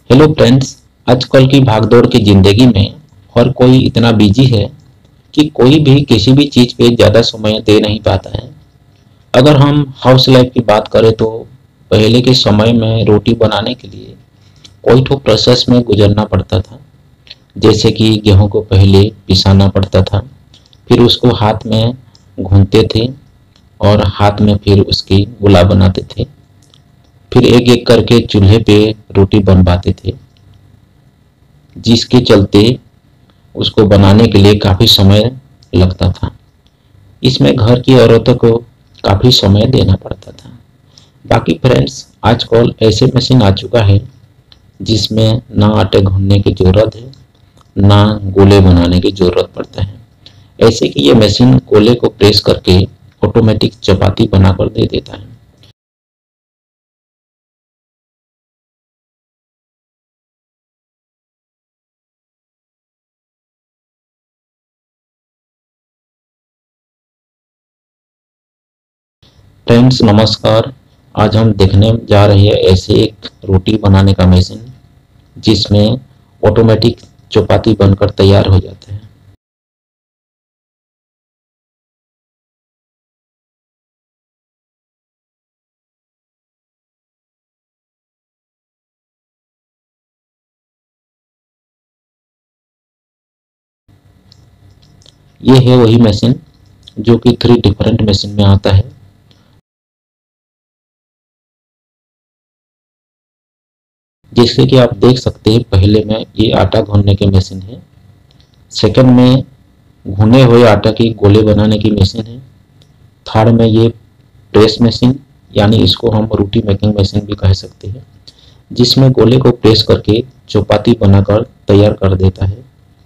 Hello friends. आजकल की भागदौड़ की ज़िंदगी में हर कोई इतना बिजी है कि कोई भी किसी भी चीज़ पे ज़्यादा समय दे नहीं पाता है। अगर हम हाउस लाइफ की बात करें तो पहले के समय में रोटी बनाने के लिए कोई तो प्रोसेस में गुजरना पड़ता था। जैसे कि गेहूं को पहले पिसाना पड़ता था, फिर उसको हाथ में गूंथते थे और हाथ में फिर उसकी गोला बनाते थे। फिर एक एक करके चूल्हे पे रोटी बनवाते थे, जिसके चलते उसको बनाने के लिए काफ़ी समय लगता था। इसमें घर की औरतों को काफ़ी समय देना पड़ता था। बाकी फ्रेंड्स, आजकल ऐसे मशीन आ चुका है जिसमें ना आटे गूंथने की ज़रूरत है, ना गोले बनाने की ज़रूरत पड़ता है। ऐसे कि ये मशीन गोले को प्रेस करके ऑटोमेटिक चपाती बनाकर दे देता है। फ्रेंड्स नमस्कार। आज हम देखने जा रहे हैं ऐसे एक रोटी बनाने का मशीन जिसमें ऑटोमेटिक चपाती बनकर तैयार हो जाता है। ये है वही मशीन जो कि 3 डिफरेंट मशीन में आता है। जैसे कि आप देख सकते हैं, पहले में ये आटा गूंथने की मशीन है, सेकंड में भुने हुए आटा की गोले बनाने की मशीन है, थर्ड में ये प्रेस मशीन, यानी इसको हम रोटी मेकिंग मशीन भी कह सकते हैं, जिसमें गोले को प्रेस करके चपाती बनाकर तैयार कर देता है।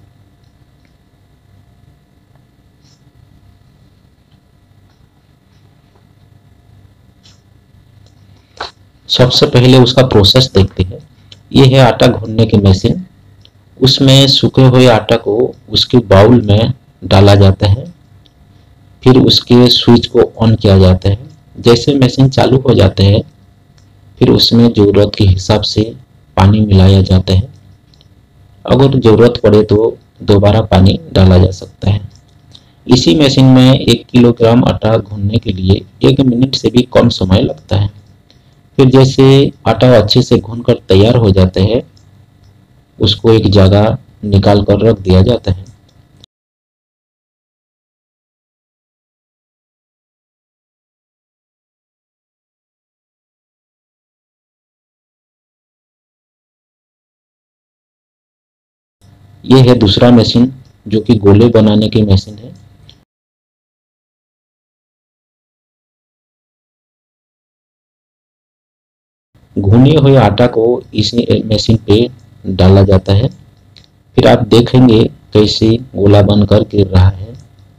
सबसे पहले उसका प्रोसेस देखते हैं। ये है आटा गूंथने की मशीन। उसमें सूखे हुए आटा को उसके बाउल में डाला जाता है, फिर उसके स्विच को ऑन किया जाता है। जैसे मशीन चालू हो जाते हैं, फिर उसमें ज़रूरत के हिसाब से पानी मिलाया जाता है। अगर ज़रूरत पड़े तो दोबारा पानी डाला जा सकता है। इसी मशीन में 1 किलोग्राम आटा गूंथने के लिए 1 मिनट से भी कम समय लगता है। फिर जैसे आटा अच्छे से गूंथ कर तैयार हो जाता है, उसको एक जगह निकाल कर रख दिया जाता है। ये है दूसरा मशीन जो कि गोले बनाने की मशीन है। भुने हुए आटा को इसी मशीन पे डाला जाता है। फिर आप देखेंगे कैसे गोला बनकर गिर रहा है।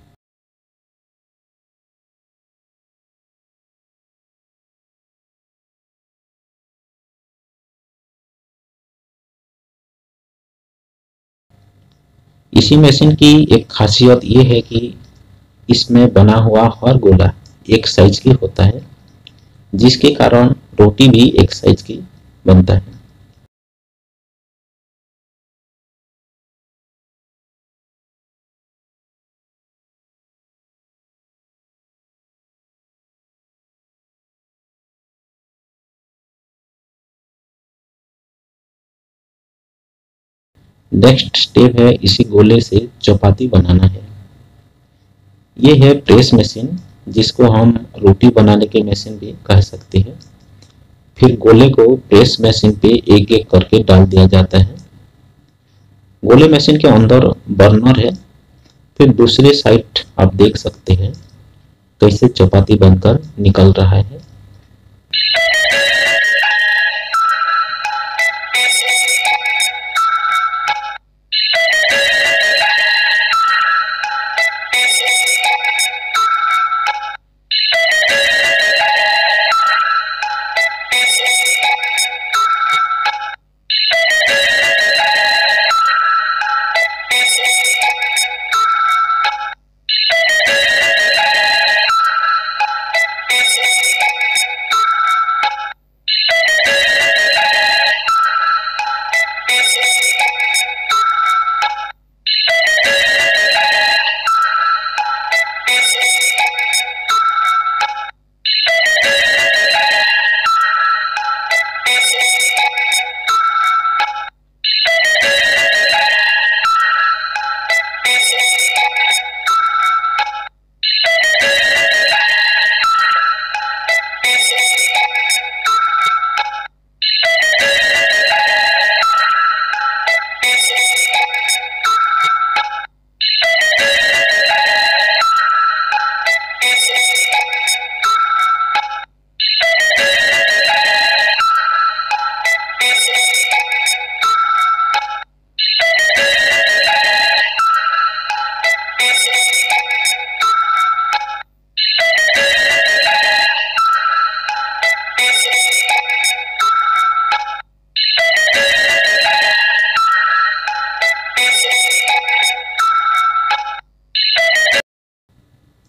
इसी मशीन की एक खासियत ये है कि इसमें बना हुआ हर गोला एक साइज की होता है, जिसके कारण रोटी भी एक साइज की बनता है। नेक्स्ट स्टेप है इसी गोले से चपाती बनाना है। ये है प्रेस मशीन, जिसको हम रोटी बनाने की मशीन भी कह सकते हैं। फिर गोले को प्रेस मशीन पे एक एक करके डाल दिया जाता है। गोले मशीन के अंदर बर्नर है। फिर दूसरी साइड आप देख सकते हैं कैसे चपाती बनकर निकल रहा है।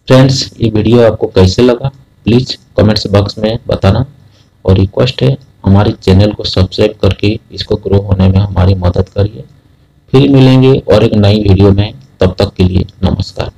फ्रेंड्स, ये वीडियो आपको कैसे लगा प्लीज़ कमेंट्स बॉक्स में बताना, और रिक्वेस्ट है हमारे चैनल को सब्सक्राइब करके इसको ग्रो होने में हमारी मदद करिए। फिर मिलेंगे और एक नई वीडियो में, तब तक के लिए नमस्कार।